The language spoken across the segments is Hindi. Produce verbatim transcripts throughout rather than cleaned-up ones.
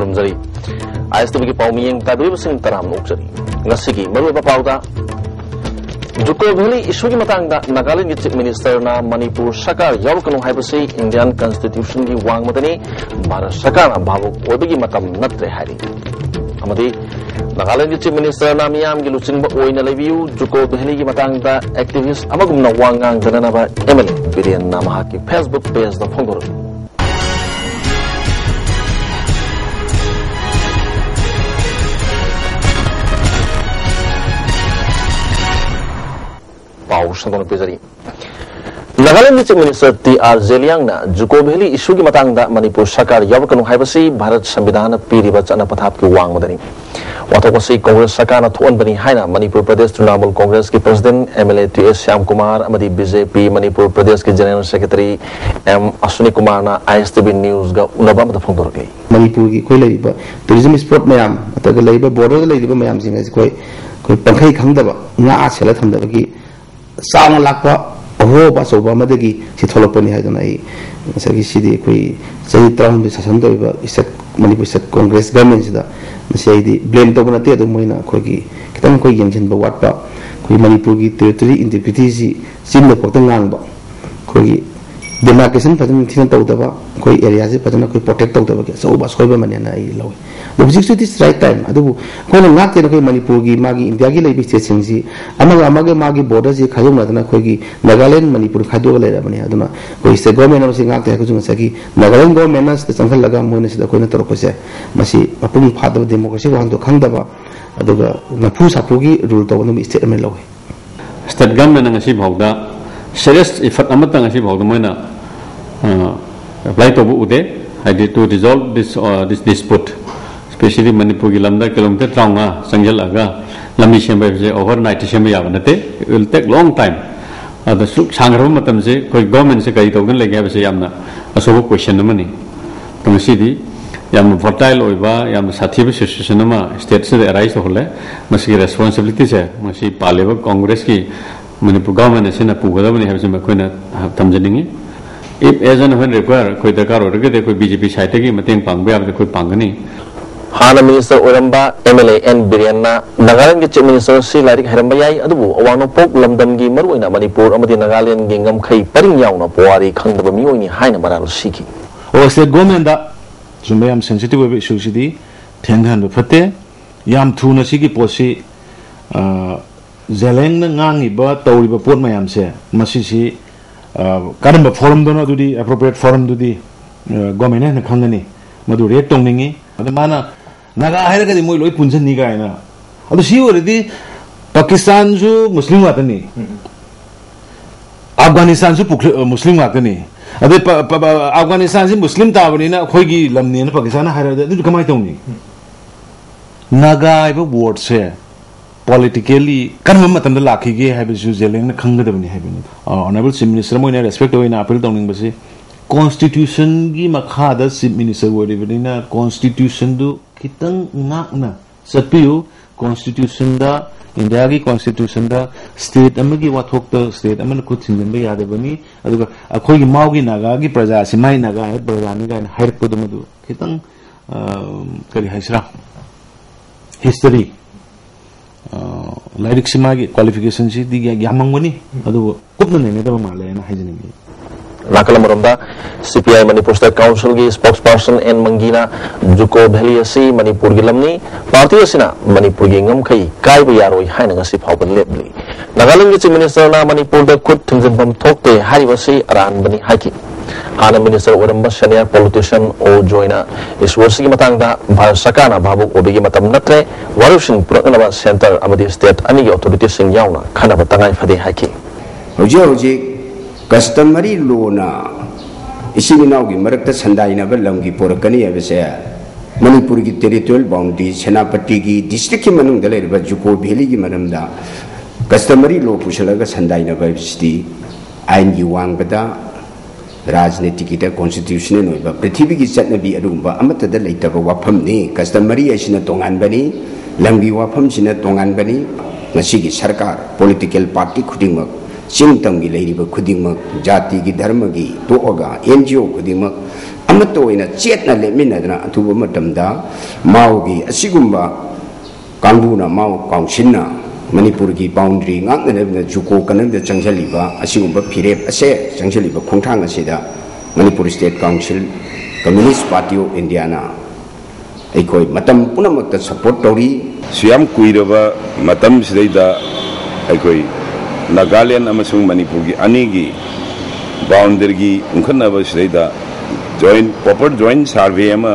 खुरमजरी I S T V की पाउमियंग ताबिब Singh तराम नोकजरी ngasi ki maru ba pauda Juko Valley issue ki matang da Nagaland Chief Minister na Manipur Sarkar yawkanu haibasi Indian Constitution ki wang matani Bharat Sarkar na bhabuk oibagi matam natre hari amadi Nagaland Chief Minister na miyam gi luchingba oina lebiu Juko Valley ki matang da activist amagumna wangang danana ba M L A Birian na mahaki Facebook page da phongor Nagaland Chief Minister T R Zeliang na Juko Valley issue ki matang da Manipur Sarkar yawkanu haibasi Bharat Samvidhana piriba chana pathap ki wang madani wathok asi Congress Sarkar na thuan bani haina Manipur Pradesh Trinamool Congress ki President M L A T S Shyam Kumar amadi B J P Manipur Pradesh ki General Secretary M Ashwini Kumar na I S T V News ga unaba mata phongdorkai Manipur ki koi leiba tourism spot mayam ataga leiba border ga leiba mayam singa koi koi pangkhai khangdaba nga chela thamdaba ki sang lakpa ho ba so ba madagi si tholopani ha dona ai masagi sidi koi sahi traum bi sasan do ba isat Manipur sat Congress government sida masai di blame to bana te do moina koi ki kitang koi yemchen ba wat ba koi Manipur ki territory integrity si sim le potang ngang ba koi demarcation pajan thian to da ba koi area se pajan koi protect to da ba so ba soi ba mane na ai law Objective is right time. Adu koi na ngak te na koi Manipur gi magi India gi leibi state sing si amaga amaga magi border si khajong na koi gi Nagaland Manipur khado ga leira bani aduna koi state government na sing ngak te khajong sa gi Nagaland government na sangkhal laga moina sida koi na tor ko se masi apung phado democracy wa hando khangda ba aduga na phu sapu gi rule to no state me law state government na si bhawda serious effort amata ngasi bhawda moina apply to bu ude I did to resolve this uh, this dispute especially Manipur ki lamda kilometer traunga sangjal aga lami shemba je overnight shemba ya banate it will take long time ada suk sangram matam se koi government se kai togan lege ba se yamna aso question namani tamsi di yam fertile oiba yam sathiba situation ma state se arise hole masi responsibility se masi paleba congress ki Manipur government se na puga da bani ha se ma koina tamjaningi if as and when require koi dakar orge de koi B J P side ki mateng pangbe ab de koi pangani Hana Minister Oramba M L A N Biriana Nagaland Chief Minister si Larik Harambayai adubu awano pok lamdam gi maruina Manipur amadi Nagaland gi ngam khai paring yauna puari khangdaba mioni haina maral siki o state government da jumbayam sensitive issue sidi thengan phate yam thuna sigi posi zeleng na ngangi ba tawri ba pot mayam se masi si karamba forum dono dudi appropriate forum dudi government na khangani madu rate tongningi adamana naga haira kadi moi loi punjan ni ga ina adu si already Pakistan ju muslim watani Afghanistan ju muslim watani ade Afghanistan ji muslim ta bani na khoi gi lamni na Pakistan haira adu kamai tawni naga iba word se politically kanma matam da lakhi ge haibu ju zeleng na khanggadabani haibani honorable chief minister moi na respect oina appeal tawning basi Constitution gi makha da chief minister wori na constitution du kitang ngak na satpiu constitution da India gi constitution da state amagi wathok ta state amana ku thinjin ba yade bani aduga akhoi gi mau gi naga gi praja simai naga hai praja ni ga hair ko dum du kitang kari haisra history lyric simagi qualification si di gi amang bani adu kupna ne ne da male na haijini Nakalamurumda C P I Manipur State Council ki spokesperson N Mangina Juko Valley asi Manipur gi lamni party asina Manipur gi ngam khai kai ba yaroi haina ngasi phawban lepli Nagaland gi Chief Minister na Manipur da khut thingjan bam thokte hari wasi aran bani haki Hana Minister Oramba senior politician O Joina iswasi gi matang da Bharat Sarkar na bhabuk obigi matam natre warushin purakna center amadi state ani gi authority sing yauna khana batangai phade haki hoji hoji customary lona isininaw gi marakta sandaina ba lamgi porakani abese Manipur gi territorial boundary Senapati gi district ki manung dale ba Juko Valley gi manamda customary law pusalaga sandaina ba sti ain gi wang bada rajniti ki ta constitution no ba prithvi gi chatna bi adumba amata da leita ba wafam ni customary asina tongan bani lamgi wafam sina tongan bani ngasi gi sarkar political party khuding चिंग तंगी लेरिबा खुदिंगमक जाति की धर्म की तोगा एनजीओ खुदिंगमक अमत ओइना चेतना लेमिनदना अथुबा मतमदा माओगी असिगुंबा कांगबुना माओ काउंसिलना मणिपुर की बाउंड्री ngaknana जुको कनंद चंगजलिबा असिगुंबा फिरेप असे चंगजलिबा खोंथांग असिदा Manipur state council communist party of India ना अखोई मतम पुनमक सपोर्ट तौरी सियाम कुइरबा मतम सिदैदा अखोई नागालैंड अमसुंग मणिपुर की अनी की बाउंड्री की उनखनबा सिदैदा जॉइंट प्रॉपर जॉइंट सर्वे अमा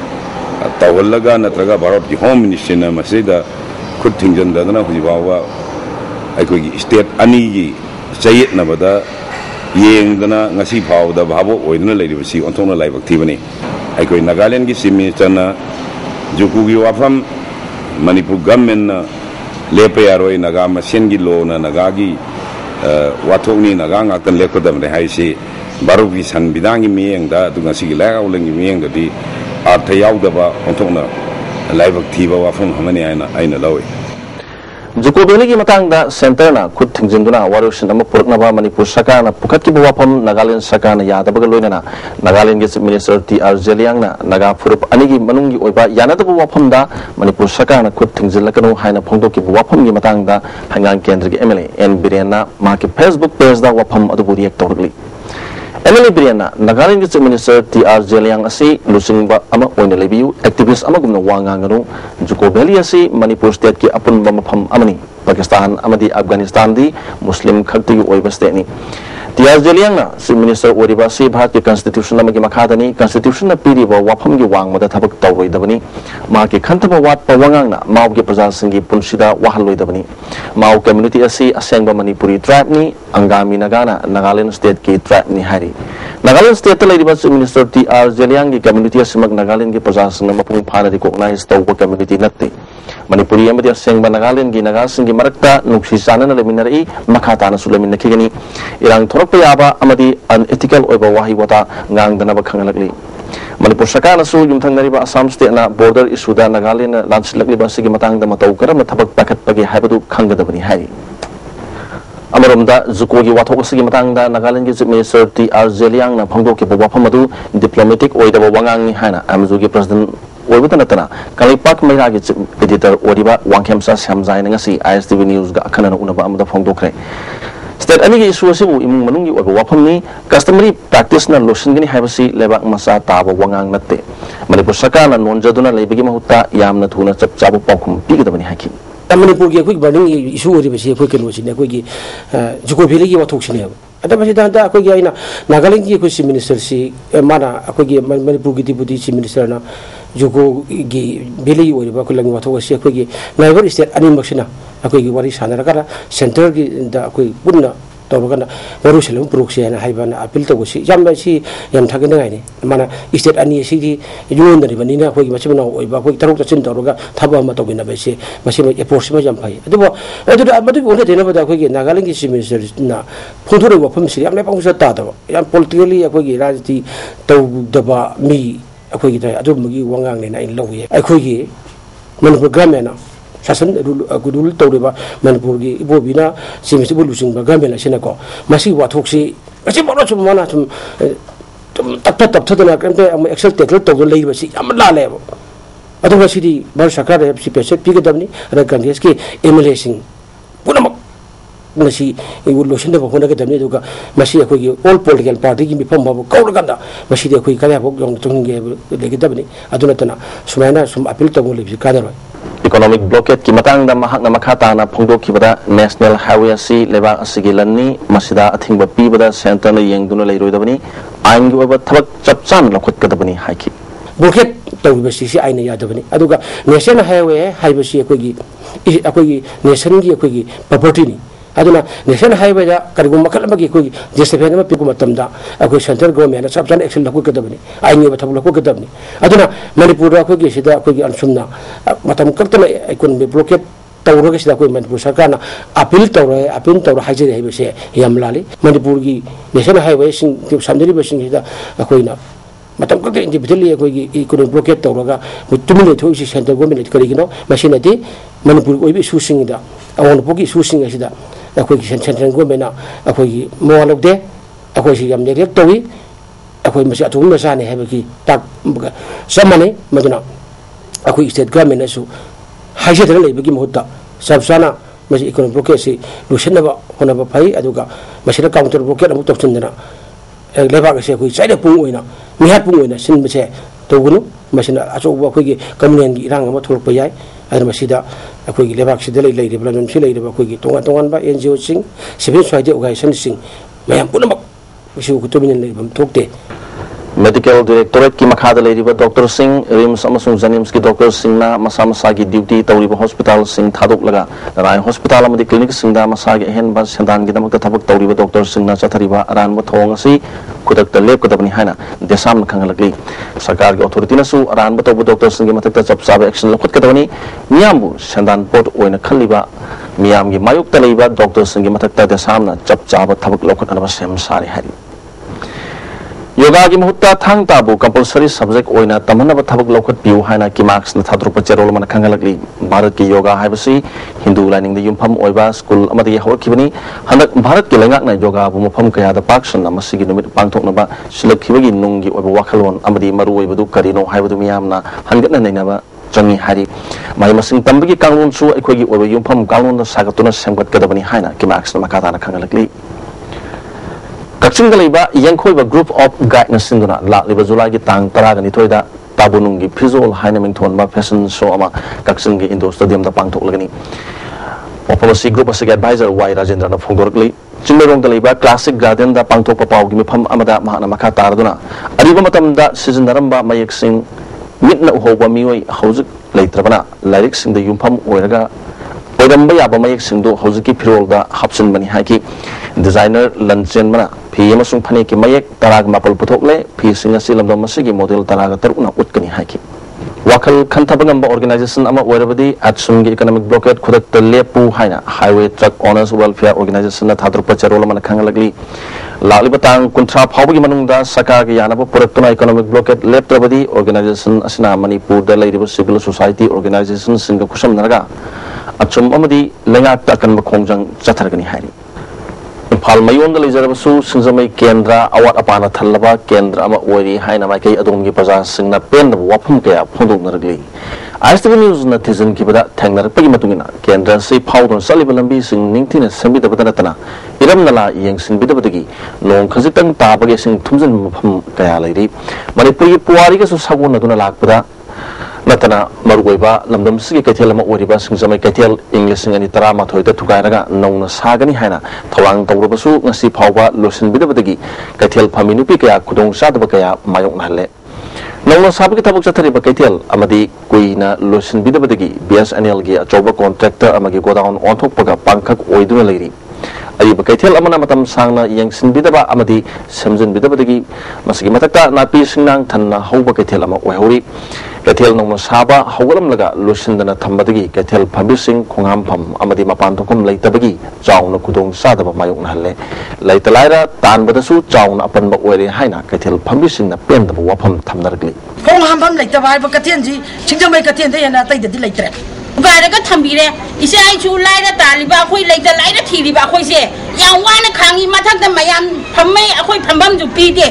तवलगा नत्रगा भारत की होम मिनिस्ट्री ना मसिदा खुद थिंजनदना हुजिबावा अखोई स्टेट अनी की चयेतनबदा येंगदना ngasi फावदा भाबो ओइदना लेरिबसी ओंथोना लाइबक थीबनी अखोई नागालैंड की चीफ मिनिस्टर ना जुकू की वाफम मणिपुर गवर्नमेंट ना लेपे यारोय नागा मसेन की लो ना नागा की वाथोनी नागा ngaktan लेखदमने हाइसे बारू की संविधान की मियंगदा दुंगासी की लागा उलंगी मियंगददी अर्थ यावदबा ओंथोना लाइबक थीबा वाफम हमने आइना आइना लवे जुको बेली की मतंगदा सेंटर ना खुद थिंजिंदुना वारोशन अमा पुरकनबा मणिपुर सरकार ना पुखत की वाफम नागालैंड सरकार ना यादबगा लोइना नागालैंड के chief minister T R Zeliang ना नागा फुरुप अनि की मनुंगी ओइबा यानदब वाफम दा मणिपुर सरकार ना खुद थिंजिलकनो हाइना फोंदो की वाफम की मतंगदा हंगांग केंद्र के एमएलए एन बिरेना मा के फेसबुक पेज दा वाफम अदुबु रिएक्ट तौरगली एमएलए बिरेना नागालैंड के chief minister T R Zeliang असि लुसिंगबा अमा ओइना लेबियु एक्टिविस्ट अमा गुमना वांगांगनु जुको बेली असि मणिपुर स्टेट की अपुनबा मफम अमनी पाकिस्तान अमदी अफगानिस्तान दी मुस्लिम खक्ति ओइबा स्टेट नि टी आर जेलियांग ना चीफ मिनिस्टर ओरिबा सि भारत के कॉन्स्टिट्यूशन अमा की मखादनी कॉन्स्टिट्यूशन ना पीरिबा वाफम की वांगमदा थबक तौरोइदबनी मा के खंतबा वाट पवंगांग ना माव के प्रजा संगी पुनसिदा वाहलोइदबनी माव कम्युनिटी असि असेंगबा मणिपुरी ट्राइब नि अंगामी नगाना नागालैंड स्टेट की ट्राइब नि हारी नागालैंड स्टेट लेरिबा chief minister T R Zeliang की कम्युनिटी असमक नागालैंड की प्रजा संग मपुंग फाना रिकॉग्नाइज तौबा कम्युनिटी नत्ते मणिपुरी अमदी असेंगबा नागालैंड की नागा संगी मरक्ता नुक्सी चानना लेमिनरई मखाताना सुलेमिनखिगनी इरांग थोरक्पा याबा अमदी अनएथिकल ओइबा वाही वता ngang खंगलकली मणिपुर सरकार युमथंगनरिबा असम स्टेटना बॉर्डर इशूदा नागालैंड लांचलकलिबा सिगी मतंगदा मतौ करम थबक पाखतपगे हाइबदु खंगदबनी हाई अमरमदा जुको की वाथोक सिगी मतंगदा नागालैंड की chief minister T R Zeliang ना फंगदो के वाफम अदु डिप्लोमेटिक ओइदबा वांगांग हाना अमजु की प्रेसिडेंट ओइबता नतना कलिपाक मैरा की एडिटर ओरिबा वांखेमसा श्यामजाइन ngasi I S T V news गा खनन उनबा अमदा फंगदोखरे स्टेट अनी की इशू असिबु इमुंग मनुंगी ओइबा वाफमनी कस्टमरी प्रैक्टिस ना लोशनगनी हाइबसी लेबाक मसा ताबा वांगांग नत्ते मणिपुर सरकार ना नोनजदुना लेबगी महुत्ता यामना थुना चपचाबु पाखुम पीगदबनी हाकि मणिपुर की अखोई बर्निंग इशू ओरिबसी अखोई केनोसिने अखोई की जुको भेली की वाथोक्सिने अदा मसिदा दा अखोई की आइना नागालैंड की अखोई चीफ मिनिस्टर सी माना अखोई की मणिपुर की डिप्यूटी चीफ मिनिस्टर ना जुको की भेली ओरिबा अखोई वाथोक्सि अखोई की नाइबर स्टेट अनिमक्सिना अखोई की वारी सानरकरा सेंटर की दा अखोई पुन्ना तौरगना वरुसलम प्रोक्सी है हाइबाना अपील तौसी यामसी याम थागनाइने माना स्टेट अनी सिदी युनदरि बनिना अखोई मसिमना ओइबा अखोई तरुक तचिन तौरगा थाबा अमा तौगिना बेसे मसिम एप्रोच मा याम फाइ अदुबो अदु अदु ओने देना बदा अखोई नागालैंड की चीफ मिनिस्टर ना फोंथोरे वफम सिरि याम पांगसा तादबा याम पॉलिटिकली अखोई राजनीति तौदबा मी अखोई दा अदुमगी वांगांग ने इन लौये अखोई मनपुर ग्रामीण शासन रूल तौरीबा मनपुर की इबोबीना सिमिसि बुलुसिंग गवर्नमेंट असिनाको मसी वाथोक्सि असी बरो सुम माना सुम तप तप थदना करते एक्सेल टेकल तौदो लेबसी याम लालेबो अदु मसिदी बर सरकार एफसी पेसे पिगदबनी र कांग्रेस की एमएलए सिंग पुनमक ngasi evolution da hona ga damni duga masi akoi gi all political party gi mifam babu kauraganda masi de akoi kala bok jong tung ge legi dabni aduna tana sumaina sum appeal to ngoli bi kadar economic blockade ki matang da mahak na makhata na phongdo ki bada national highway asi leba asigi lanni masida athingba pi bada center na yengduna leiroi dabni ain gi ba thabak chapchan lokhot ka dabni haiki blockade to bi si si aina ya dabni aduga national highway haibasi akoi gi akoi gi nation gi akoi gi property ni aduna national highway da karigum makal magi ko jesefena ma piku matamda akoi center government sab jan action lakku kadabni aini ba thabla ko kadabni aduna manipur ko gi sida ko gi ansumna matam kartana economic blockade tawro sida ko manipur sarkar na appeal tawro appeal tawro haje hai bese yamlali manipur gi national highway sing samdari basing sida akoi na matam karta individually akoi gi economic blockade tawro ga mutumile thoi si center government karigino machine ati manipur ko bi issue sing da awon poki issue sing sida ꯑꯩꯈꯣꯏꯒꯤ ꯁꯦꯟꯇ꯭ꯔꯦꯜ ꯒꯣꯔꯃꯦꯟꯅ ꯑꯩꯈꯣꯏꯒꯤ ꯃꯋꯥ ꯂꯧꯗꯦ ꯑꯩꯈꯣꯏꯁꯤ ꯌꯥꯝ ꯅꯦꯒ꯭ꯂꯦꯛ ꯇꯧꯏ ꯑꯩꯈꯣꯏ ꯃꯁꯤ ꯑꯊꯨꯕ ꯃꯆꯥꯅꯤ ꯍꯥꯏꯕꯒꯤ ꯇꯥꯛꯄꯒ ꯆꯞ ꯃꯥꯟꯅꯩ ꯃꯗꯨꯅ ꯑꯩꯈꯣꯏ ꯁ꯭ꯇꯦꯠ ꯒꯣꯔꯃꯦꯟꯅꯁꯨ ꯍꯥꯏꯖꯗꯅ ꯂꯩꯕꯒꯤ ꯃꯍꯨꯠꯇ ꯆꯞ ꯆꯥꯅ ꯃꯁꯤ ꯏꯀꯣꯅꯣꯃꯤꯛ ꯕ꯭ꯂꯣꯀꯦꯠꯁꯤ ꯂꯣꯏꯁꯤꯟꯅꯕ ꯍꯣꯠꯅꯕ ꯐꯩ ꯑꯗꯨꯒ ꯃꯁꯤꯗ ꯀꯥꯎꯟꯇꯔ ꯕ꯭ꯂꯣꯀꯦꯠ ꯑꯃꯨꯛ ꯇꯧꯁꯤꯟꯗꯅ ꯂꯩꯕꯥꯛ ꯑꯁꯤ ꯑꯩꯈꯣꯏ ꯆꯩꯔꯄꯨꯡ ꯑꯣꯏꯅ ꯃꯤꯍꯥꯠꯄꯨꯡ ꯑꯣꯏꯅ ꯁꯤꯟꯕꯁꯦ ꯇꯧꯒꯅꯨ ꯃꯁꯤꯅ ꯑꯆꯧꯕ ꯑꯩꯈꯣꯏꯒꯤ ꯀꯝꯃꯨꯅꯦꯜꯒꯤ ꯏꯔꯥꯡ ꯑꯃ ꯊꯣꯛꯂꯛꯄ ꯌꯥꯏ ꯑꯗꯨꯅ ꯃꯁꯤꯗ ꯑꯩꯈꯣꯏꯒꯤ ꯂꯩꯕꯥꯛꯁꯤꯗ ꯂꯩꯔꯤꯕ ꯂꯝꯗꯝꯁꯤ ꯂꯩꯔꯤꯕ ꯑꯩꯈꯣꯏꯒꯤ ꯇꯣꯉꯥꯟ ꯇꯣꯉꯥꯟꯕ ꯑꯦꯟ ꯖꯤ ꯑꯣꯁꯤꯡ ꯁꯤꯚꯤꯜ ꯁꯣꯁꯥꯏꯇꯤ ꯑꯣꯔꯒꯅꯥꯏꯖꯦꯁꯟꯁꯤꯡ ꯃꯌꯥꯝ ꯄꯨꯝꯅꯃꯛ ꯃꯁꯤꯕꯨ ꯇꯨꯃꯤꯟꯅ ꯂꯩꯐꯝ ꯊꯣꯛꯇꯦ मेडिकल डायरेक्टोरेट की मखादा लेरिबा डॉक्टर सिंह रिम्स अमसुंग जनिम्स की डॉक्टर सिंह ना मसा मसा की ड्यूटी तौरिबा हॉस्पिटल सिंह थादोक लगा राय हॉस्पिटल अमदी क्लिनिक सिंह दा मसा के हेन बस सेंदान की दमक थबक तौरिबा डॉक्टर सिंह ना चथरिबा अरान बथोंग असि खुदक लेप कदबनी हाना देसाम खंगलगली सरकार की अथॉरिटी नसु अरान बतोब डॉक्टर सिंह की मथक चपचाब एक्शन लखत कदबनी मियामबु सेंदान पोट ओइना खलिबा मियाम की मायुक तलेबा डॉक्टर सिंह की मथक देसाम ना चपचाब थबक लखत अनबा सेम सारे हारी योगा की मुहूर्त थांग ताबू कंपलसरी सब्जेक्ट ओइना तमनब थबक लौखत पियु हाइना की मार्क्स न थाद्रुप चेरोल मन खंगलगली भारत की योगा हाइबसी हिंदू लाइनिंग द युमफम ओइबा स्कूल अमदि हौरखिबनी हनक भारत की लेंगाक न योगा बु मफम कया द पाक्सन मसिगी नुमित पांगथोकनबा सिलखिबगी नुंगी ओइबा वाखलोन अमदि मरु ओइबदु करिनो हाइबदु मियामना हनगतन नैनबा चंगी हारी माइ मसिंग तंबगी कांगलोन सु अखोगी ओइबा युमफम कांगलोन द सागतुना सेमगत कदबनी हाइना की मार्क्स न मकादाना खंगलगली कक्सिंग यंखोब ग्रुप ऑफ गाइड सिंधुना लालिब जुलाई की तांग तराग निथोइदा ताबुनुंग की फिजोल हाइना मिंथोनबा फैशन शो अमा कक्सिंग की इंडोर स्टेडियम दा पांगथोकलगनी ओपमसी ग्रुप असि एडवाइजर वाई राजेंद्र ना फोंदोरकली चिंगरोंग दलेबा क्लासिक गार्डन दा पांगथोकपा पावगी मिफम अमदा महाना मखा तारदुना अरिबा मतमदा सिजनरंबा मयक सिंह मिटना उहोबा मियोय हौजिक लेत्रबना लाइरिक सिंह द युमफम ओइरगा ओइरंबा याबा मयक सिंह दो हौजिकी फिरोलदा हापसन बनी हाकी डिजाइनर लंचेन मना फी अमसुंग फने की मयक तराग मापल पुथोकले फी सिंह असि लमदम मसिगी मॉडल तराग तरुना उतकनी हाकी वाखल खंथबंगम ऑर्गेनाइजेशन अमा ओइरबदी एटसुम की इकोनॉमिक ब्लॉकेट खुदक लेपू हाइना highway truck owners welfare organisation ना थाद्रुप चेरोल मन खंगलगली लालिब तांग कुंथ्रा फावबगी मनुंगदा सरकार की यानब पुरक्तुना इकोनॉमिक ब्लॉकेट लेपत्रबदी ऑर्गेनाइजेशन असिना मणिपुर द लैरिब सिविल सोसाइटी ऑर्गेनाइजेशन सिंग खुशम नरगा अचुम अमदी लेंगाक तकन खोंजंग चथरगनी हाइरी इम्फाल मयोन लेजरबसु सिंजमई केंद्र अवात अपाना थल्लबा केंद्र अमा ओइरी हाइना माइकई अदोमगी प्रजा सिंगना पेन वाफम कया फोंदोकनरगली I S T V news न थिजन की बदा थेंगनरपगी मतुंगिना केंद्र से फाउदन सलिब लंबी सिंग निंगथिना संबिदबदा नतना इरम नला येंसिंबिदबदगी नोंग खजितंग ताबगे सिंग थुमजन मफम कया लैरी मणिपुरी पुवारी के सुसागोन नदुना लाकपदा नतना मरुगोइबा लमदम सिगे कैथेल अमा ओरिबा सिंगजमई कैथेल इंग्लिश सिंग अनि तरा माथोइदा थुगाइरगा नौना सागनी हाइना थवांग तौरबसु ngasi फावबा लोसिनबिदबदगी कैथेल फामि नुपि कया खुदोंग सादब कया मायोकनहले नौना साबगी थबक चथरिबा कैथेल अमदी कुइना लोसिनबिदबदगी बी एस एन एल गी अचौबा कॉन्ट्रैक्टर अमगी गोडाउन ऑन्थोकपगा पांखक ओइदुना लैरी अरिबा कैथेल अमना मतम सांगना यंगसिनबिदबा अमदी समजनबिदबदगी मसगी मतकता नापी सिंगनांग थन्ना हौबा कैथेल अमा ओइहौरी कैथेल नौना साबा हौगलम लगा लोसिनदना थम्बदगी कैथेल फबिसिंग खोंगाम फम अमदी मपान थोकम लैतबगी चाउना खुदोंग सादबा मायोकनहले लैतलाइरा तानबदसु चाउना अपनबा ओइरे हाइना कैथेल फबिसिंगना पेनदबा वाफम थमनरगली खोंगाम फम लैतबा हाइबा कथेनजी सिंगजमई कथेनदे हेना तैददि लैतरे उगारगा थंबीरे इसे आइचु लाइरा तालिबा अखोई लैता लाइरा थीरिबा अखोइसे याम वाना खांगी मथकदा मयाम फम्मै अखोई फम्बम जु पीदे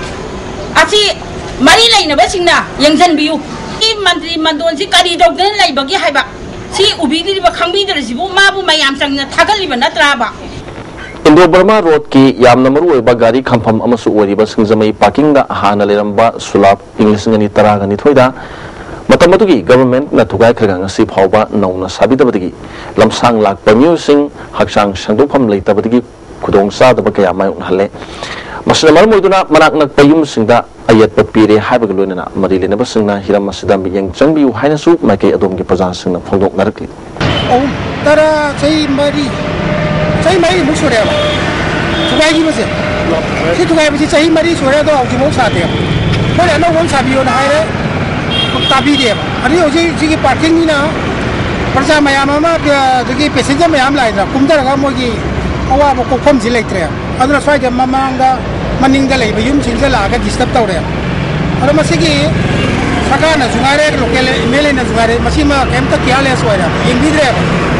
असि मरी लैनबा सिंगना यंगजनबियु की मंत्री मंडोन सि करी दौदन लैबगी हाइबा सि उबिदिबा खंबीदरसिबु माबु मयाम संगना थागलिबा नत्राबा इंडो बर्मा रोड की यामना मरु ओइबा गाड़ी खंफम अमसु ओरिबा सिंगजमई पार्किंग दा हाना लेरंबा सुलाब English ngani taraga ni thoida मतमदुगी गवर्नमेंट न थुगाय खरगा ngasi phawba नौना साबिदबदगी लमसांग लाक परम्यूसिंग हक्सांग संदोफम लेतबदगी खुदोंग सादब कया मायोनहले मसना मरम ओइदुना मनाक नक पयुम सिंगदा अयत पपीरे हाइबग लोइना मरि लेनब सिंगना हिरम मसिदा मियंग चंगबिउ हाइनसु माइके अदोमगी प्रजा सिंगना फोंदोक नरकली ओ तरा सही मरी सही मरी मुसुरेबा थुगायगी बसे सि थुगाय बसे सही मरी सुरे दो औजि मौ साते मोरे नो वन साबियो ना हाइरे ताबीदेबा अरे होजी जिगी पार्किंग नि ना प्रजा मयाम अमा जगी पैसेंजर मयाम लाइदा कुमदरगा मोगी अवाब कोफम जि लेत्रे अदुना स्वाइद ममांगा मनिंगदा लेबा युम सिंगजा लागा डिस्टर्ब तौरे अरे मसिगी सरकारना जुगारे लोकल एमएलए ना जुगारे मसिमा केमता कियाले सोयरा यंगिद्रे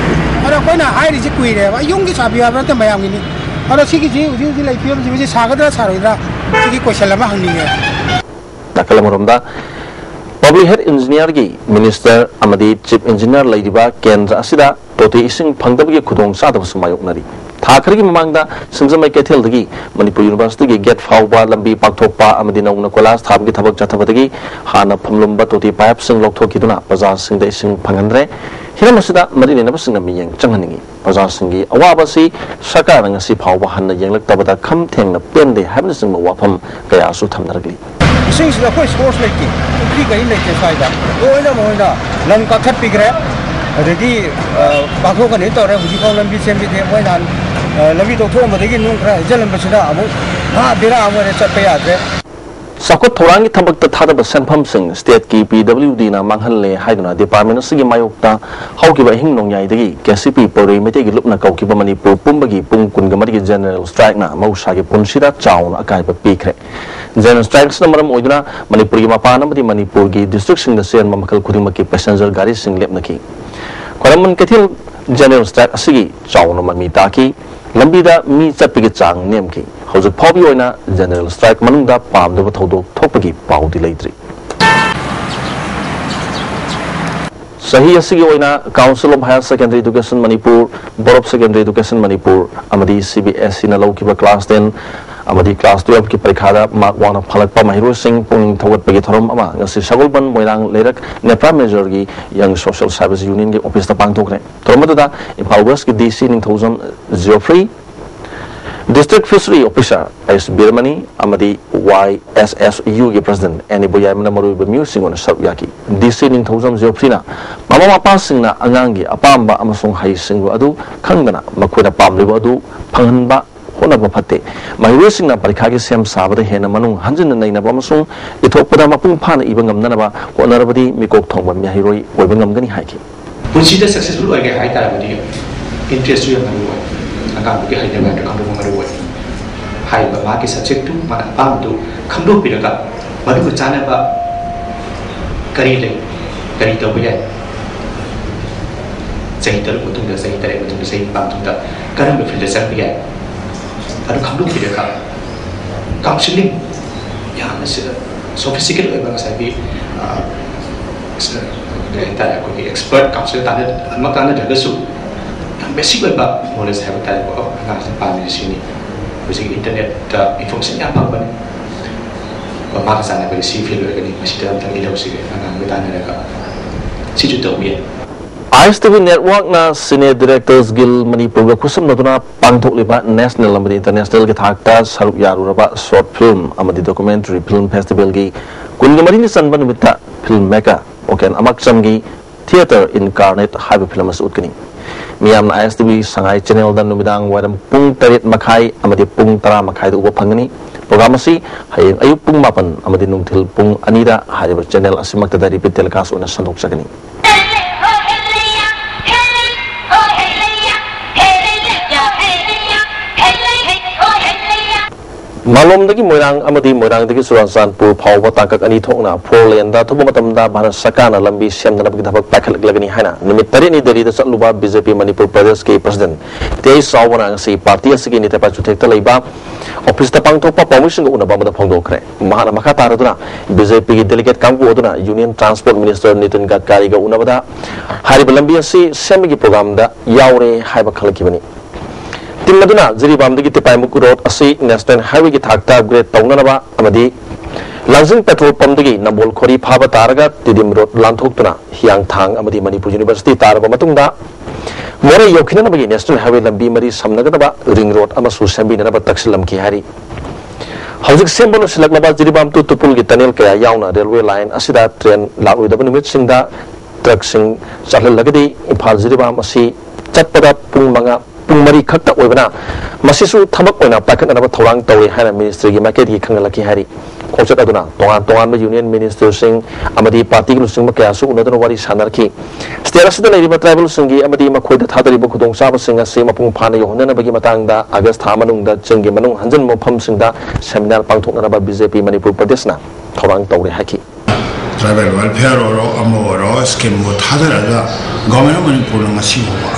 अरे कोई ना हाई रिजी कुई रे बा यूं की साबी आबरा ते मयाम गिनी अरे सिकी जी उजी उजी लाइफ यो जी सागदरा सारोइदरा सिकी क्वेश्चन लमा हंगनी है Nakala Murumda Public Health Engineer gi Minister Amadi Chief Engineer Ladiba Kendra Asida Toti Ising Pangdabi Kudong Sada Sumayok Nari Takari Mamanga Simsama Ketil Digi Manipur University gi Get Fauba Lambi Paktopa Amadina Unakolas Tabgi Tabak Jatabadagi Hana Pumlumba Toti Pipe Sing Lokto Kiduna Bazar Sing the Ising Pangandre Hiramasida Marina Nabasing Miyang Changaningi Bazar Singi Awabasi Saka Nangasi Pauba Hana Yang Tabata Kam Teng the Pende Habnising Wapam Gayasu Tamdaragli Since the first horse like it, three guys like this side. Oh, no, no, no. None got that big rap. Already, Bakogan, it or we call them be sent with them when on Lavito Tom, but they get no cry. Gentlemen, ah, there are where it's a pay. Sakot Torangi Tabak the Tadaba Sanpam Sing, State K P W D na Manghale, Haiduna, Department of Sigi Mayokta, Hokiba Hing Nong Yadi, Kasipi, Pori, Metegi Lupna Kokiba Manipur, Pumbagi, Pum Kungamati General Strike na, Mosagi Punshida, Chown, Akaiba Pikre. General Strikes number Moduna, Manipuri Mapana, the Manipurgi, District the Sen Mamakal Kurimaki Passenger Gari Sing Lepnaki. Koraman Katil, General Strike Asigi, Chown Mamitaki, Lambida, Mi Zapigachang, Nemki. How's a poppy oina General Strike Manunda, Palm the Vatodo, Topagi, Pau Dilatri. Sahi Asigi oina, Council of Higher Secondary Education Manipur, Board of Secondary Education Manipur, Amadi C B S in a low keeper class ten, Amadi class twelve keeper Kada, Mark one of Palakpa Mahiru Singh, Pung Tawat Pagatorum Ama, Nasi Shagulban, Moirang, Lerak, Nepra Majorgi, Young Social Service Union, Office the Pantokre. Tormada, in Palwaski D C in thousand zero three. District Fishery Officer S. Birmani, Amadi Y S S U President, and Iboyamana Maru Musing on Sabyaki. D C in thousand zero three na Mama passing na Angangi, Apamba, Amasong Hai Singu Adu, Kangana, Makuda Pamli Adu, Panganba, Honabapate. My racing na Parikagi Sam Sabata Hena Manu, Hansen and Naina Bamasong, it opened up a pan even of Nanaba, or Narabadi, Miko Tongba Mihiroi, or Bingam Haki. Consider successful like a high time interest you and akan bagi hanya bantu kamu mengeruai. Hai bagi subject tu mana paham tu kamu pilihkan. Baru bercanda apa kari le kari tahu ya. Saya tahu betul dah saya tahu betul saya paham tu dah. Kamu berpilih saya ya. Baru kamu pilihkan. Counseling ya masih sophisticated orang saya bi. Kita aku expert counselor tanda mak tanda jaga su. Basic level knowledge have a type of analysis di sini. Basic internet information yang apa ni? Maka sana beri civil lagi masih dalam tanggung jawab sih. Anak kita ni mereka si juta biar. I S T V Network na Senior Directors Guild Manipur kusum na tuna pangtok liba national amadi international ke thakta sarup yaru raba short film amadi documentary film festival gi kungamari ni sanban mita filmmaker oken amak samgi theater incarnate high film masud kini. Miyam na I S T V Shanghai Channel dan numidang wadam pung tarit makai amadi pung tara makai tu upang ni program si hayang ayub pung mapan amadi nungtil pung anida hari channel asimak tada repeat telecast una sandok sakani. Malum dagi moirang amadi moirang dagi Suransan pur pau batangkak ani thokna four lane da thuba matam da Bharat Sakana lambi siam da bagi thabak pakhal lagani haina nimit tari ni dari da chatluba B J P Manipur Pradesh ke president tei sawana si party asigi ni tepa chutek ta leiba office ta pangthok pa permission ga unaba mada phongdo khre mahana makha taraduna B J P ki delegate kampu oduna Union Transport Minister Nitin Gadkari ga unaba da hari lambi asi siam gi program da yaure haiba khalkibani Tim maduna jiri bamdi ki tipai muk road asi national highway ki thakta upgrade tawna ba amadi Langsing petrol pump dagi nambol khori phaba taraga tidim road lanthoktuna hiang thang amadi Manipur University taraba matungda more yokhina na bagi national highway lambi mari samnaga ba ring road amasu sambi na ba taksilam ki hari Haujik sembolo silak na ba jiri bam tu tupul ki tunnel kaya yauna railway line asida train laui da numit singda truck sing chahlal lagadi imphal jiri bam asi chatpada pung manga Mari khakta oibana masisu thabak oina pakan anaba thorang tawi hana ministry gi market gi khangalaki hari khochat aduna tongan tongan union minister sing amadi party gi lusing makya su unadana wari sanarki stera sida leriba tribal singi amadi makhoida thadari bu khudong saba singa se mapung phana yohna bagi matangda august tha manung da chingi manung hanjan mo pham singda seminar pangthokna ba B J P Manipur Pradesh na thorang tawi haki tribal welfare ro amo ro scheme mo thadara ga government Manipur nga si ho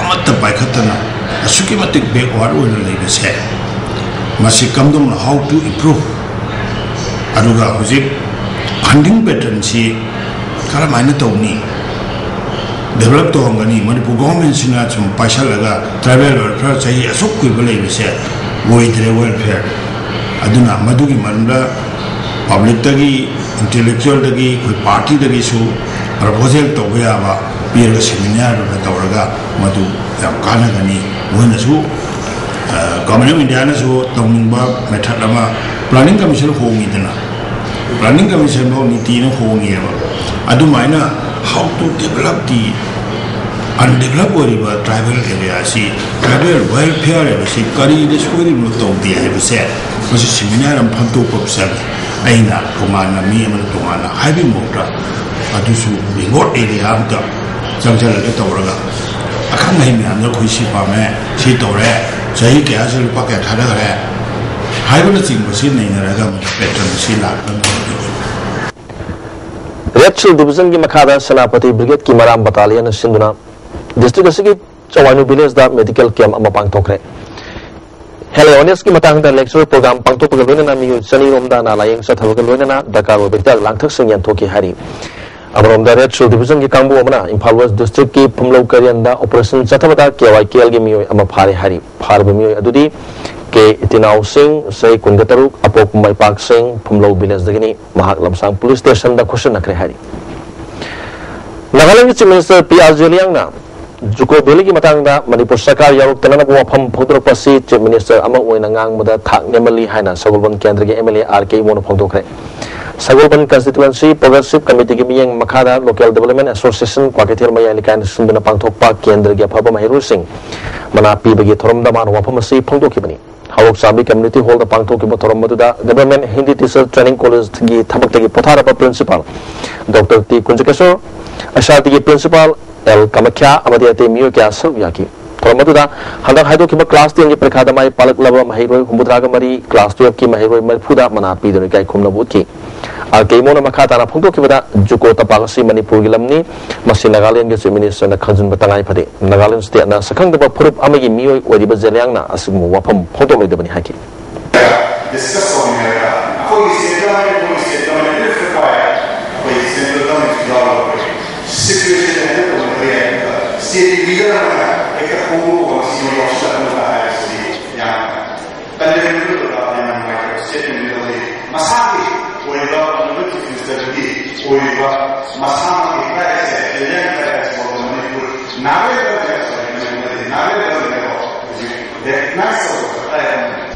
amata paikhatana asuki matik backward oina leibe se masi kamdom how to improve aduga hojik funding pattern si kala maina tawni develop to ngani Manipur government sina chum paisa laga travel welfare chahi asuk kui belai bese woidre welfare aduna madugi manla public tagi intellectual tagi koi party tagi su proposal to gaya ba peer seminar da tawraga madu yam kana gani wona su government india na su tawning ba method lama planning commission hongi dana planning commission no niti no hongi ba adu maina how to develop the undeveloped area tribal area si tribal welfare area si kari de suri no to dia he se masi seminar am phanto ko sa aina tongana mi man tongana haibi mota adu su remote area am ta jamjala ke tawraga akhang mai mi am no khoi si pa me si tawre sai ke asal pa ke thada gare haibi na sing masi nei na ga pattern si la Red Division की मखादा सेनापति ब्रिगेड की मराम बटालियन सिंधुना डिस्ट्रिक्ट असगी चवानु विलेज दा मेडिकल कैंप अमा पांगथोखरे हेलोनेस की मतांग दा लेक्चर प्रोग्राम पांगथोक लोइना मियु सनी रोमदा नालायंग सथवक लोइना दकार ओबेता लांथक सिंह यंथोकी हारी अमरोम दा रेड डिविजन की कांबु अमना इंफाल वेस्ट डिस्ट्रिक्ट की फुमलो करियन दा ऑपरेशन चथवदा केवाई केएल की मियु अमा फारे हारी फारब मियु अदुदी के इतिनाव सिंह सई कुंगतरुक अपोक माइपाक सिंह फुमलो विलेज दगनी महाक लमसांग पुलिस स्टेशन दा खुशन नखरे हारी Nagaland chief minister P R Zeliang ना जुको बेली की मतांग दा मणिपुर सरकार यारुक तनना वफम फोदरपसी चीफ मिनिस्टर अमा ओइना ngang थाक नेमली हाइना सगोलबन केंद्र के एमएलए आर के मोन फोंदोखरे सगोलबन कंस्टिट्यूएंसी प्रोग्रेसिव कमिटी की मियंग मखादा लोकल डेवलपमेंट एसोसिएशन क्वाकेथियल मया लिकान सुंदना पांगथोकपा केंद्र के फबा महिरु सिंह मना पीबगी थोरमदा मान वफम असि फोंदोखिबनी हाउक साबी कम्युनिटी हॉल दा पांगथोकिबा थोरम मदुदा government Hindi teacher training college की थबकतगी पोथारबा प्रिंसिपल डॉक्टर टी कुंजकेशोर अशाती की प्रिंसिपल एल कमख्या अमदी अते मियो क्या सब याकी थोरम मदुदा हंदक हाइदोकिबा क्लास टेन की परीक्षा दमाई पालक लबा महिरोय हुमुद्रागा मरी क्लास ट्वेल्व की महिरोय मरफुदा मना पीदन गाय खुमनबुकी आर के मोन मखा ताना फोंदोकिबदा जुको तपागसी मणिपुर की लमनी मसी नागालैंड के चीफ मिनिस्टर ना खजुन बतांगाई फदे नागालैंड स्टेट ना सखंगदबा फुरुप अमगी मियोय ओदिबा जेलियांग ना असमु वफम फोंदोलैदबनी हाकी डिस्कस होनेगा कोई सेंट्रल में कोई सेंट्रल में रिफायर कोई सेंट्रल गवर्नमेंट जॉब सिचुएशन है तो है स्टेट लीडर है एक को को सीनियर ऑफिसर होता है इसलिए यहां पहले में तो आपने माइक्रो स्टेट में मसाकी कोई बात नहीं कि कोई बात मसाकी कैसे एजेंट कैसे मणिपुर नावे का नावे का देखना होता है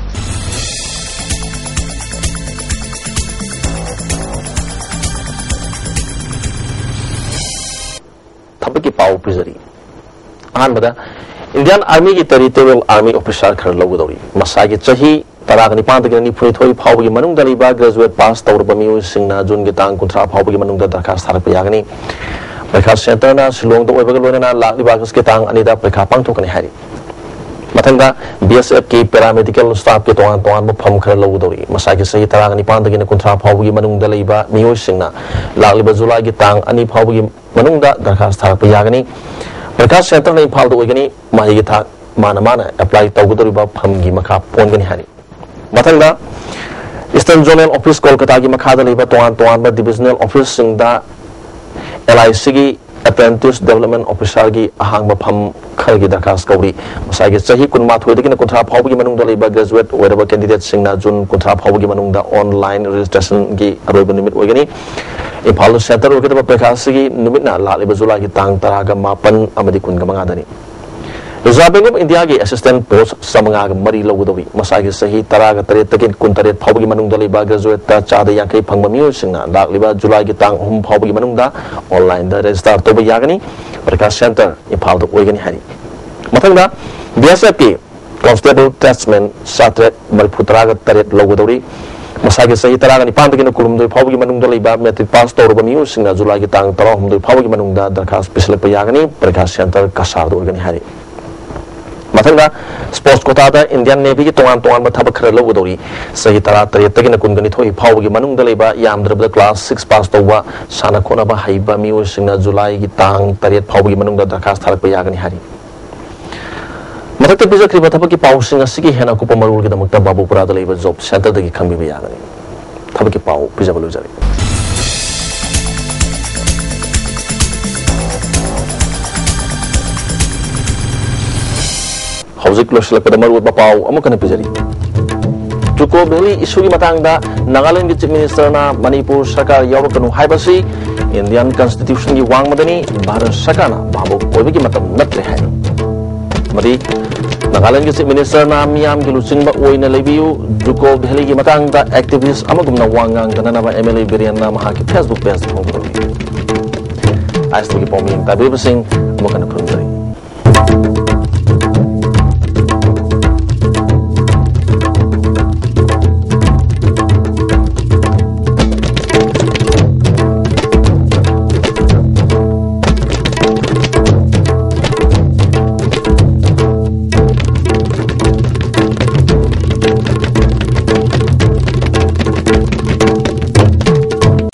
की पाव पिजरी अहमद इंडियन आर्मी की टेरिटोरियल आर्मी ऑफिसर खर लौगदौरी मसागी चही तराग निपान की निफुथोई फाउगी मनुंग दलिबा ग्रेजुएट पास तौरब मियु सिंगना जून की तांग कुंथ्रा फाउगी मनुंग दरखास्त थारप यागनी परीक्षा सेंटर ना शिलोंग दो ओइबग लोना लाखलिबा के तांग अनिदा परीक्षा पांगथोकनी हारी मथंगा बीएसएफ की पैरामेडिकल स्टाफ के तोान तोान मफम खर लौगदौरी मसागी सही तराग निपान की कुंथ्रा फाउगी मनुंग दलिबा मियु सिंगना लाखलिबा जुलाई की तांग अनि फाउगी मनुंग दरखास्त थारप यागनी परीक्षा सेंटर ने इम्फाल होगनी माही था माना माना अप्लाई तौगदौरिबा फमगी मखा पोनगनी हारी मथंगा ईस्टर्न जोनल ऑफिस कोलकाता की मखादा लेबा तोान तोान डिविजनल ऑफिस सिंगदा एलआईसी की अप्रेंटिस डेवलपमेंट ऑफिसर की अहांग फम खल की दरखास्त कौरी मसागी चही कुनमाथोइदगिन कुंथ्रा फाउगी मनुंग लेबा ग्रेजुएट ओइरबा कैंडिडेट सिंगना जून कुंथ्रा फाउगी मनुंग ऑनलाइन रजिस्ट्रेशन की अरोइब निमित ओइगनी इम्फाल सेंटर ओगदबा परीक्षा की निमितना लालिबा जुलाई की तांग तरागा मापन अमदी कुनगा मंगादनी रिजर्व बैंक ऑफ इंडिया की असिस्टेंट पोस्ट समंगा मरी लौगदवी मसागी सही तरागा तरेत तकिन कुन तरेत फाउगी मनुंग लेबा ग्रेजुएट ता चादा यांकई फंगबा मियो सिंगना लालिबा जुलाई की तांग हुम फाउगी मनुंग ऑनलाइन दा रजिस्टर तोबा यागनी परीक्षा सेंटर इम्फाल दा ओइगनी हारी मथंगदा बीएसएफ की कांस्टेबल टेस्टमैन सात्रेट मरफुतरागा तरेत लौगदवी मसागी सही तरागा निपान तकिन कुलुमदोय फाउगी मनुंग लेबा मैट्रिक पास तौरबा मियो सिंगना जुलाई की तांग तरा हुमदोय फाउगी मनुंग दरखास्त पिसलपा यागनी परीक्षा सेंटर कसार दा ओइगनी हारी मथंगा स्पोर्ट्स कोटा इंडियन नेवी की तोान तोान थब खर लौगदौरी सही तरा तरेतगिन कुनगनिथोई फाउगी मनुंग लेबा यामद्रबदा क्लास सिक्स पास तौबा साना खोनबा हैबा मियो सिंगना जुलाई की तांग तरेत फाउगी मनुंग दरखास्त थारप यागनी हारी मथक पीजक्रीब थबकी पाउसिंग असगी हेना कुप मरुल गिदमक्ता बाबूपुरा द लेब जॉब सेंटर दगी खंबिबा यागनी थबकी पाउ पिजबलु जरी हौजिक लोसलकदा मरुब पाउ अमुकन पिजरी जुको भेली इशू की मतंगदा नागालैंड की चीफ मिनिस्टर ना मणिपुर सरकार यावकनु हाइबसी इंडियन कॉन्स्टिट्यूशन की वांग मदनी भारत सरकार ना बाबू कोई की मतम नत्रे है मदी नागालैंड की चीफ मिनिस्टर ना मियाम की लुचिंग ओइना लेबियु जुको भेली की मतंगदा एक्टिविस्ट अमगुमना वांगांग दनना एमएलए बिरियन ना महा की फेसबुक पेज फोंगरो आइएसटीवी की पॉमिंग ताबीर सिंह अमुकन खुंजरी